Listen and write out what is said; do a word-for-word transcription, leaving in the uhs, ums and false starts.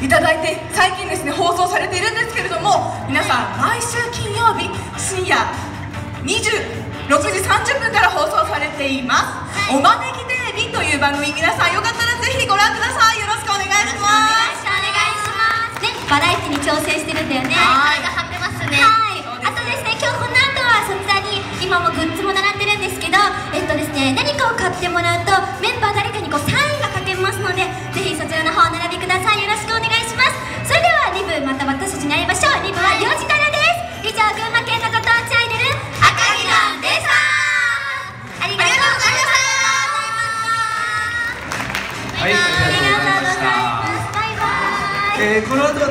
ただいて、最近ですね放送されているんですけれども、皆さん毎週金曜日深夜にじゅうろくじさんじゅっぷんから放送されています、はい、お招きテレビという番組、皆さんよかったらぜひご覧ください。よろしくお願いします。 よろしくお願いしますね。バラエティに挑戦してるんだよね。 はい、 体が張ってますね。はい、あとですね、今日この後はそちらに今もグッズも並んでるんですけど、えっとですね、何かを買ってもらうとメン